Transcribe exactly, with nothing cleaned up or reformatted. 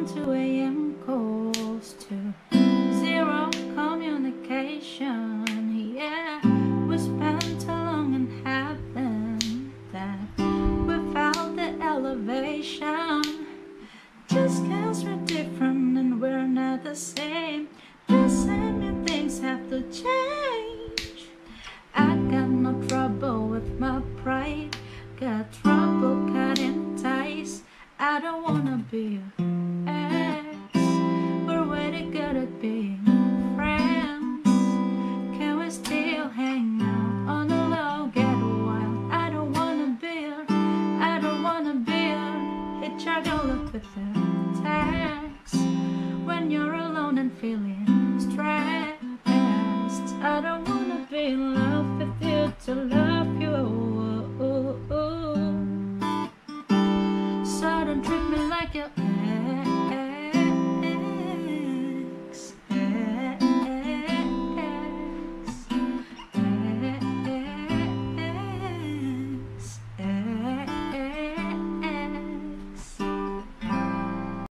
From two A M calls to zero communication. Yeah, we spent too long in heaven that without the elevation. Just cause we're different and we're not the same doesn't mean things have to change. I got no trouble with my pride, got trouble cutting ties. I don't wanna be your ex, we're really good at being friends. Can we still hang out on the low, get wild? I don't wanna be your, I don't wanna be your hitchhiker with the text. When you're alone and feeling stressed, I don't wanna be in love with you to love.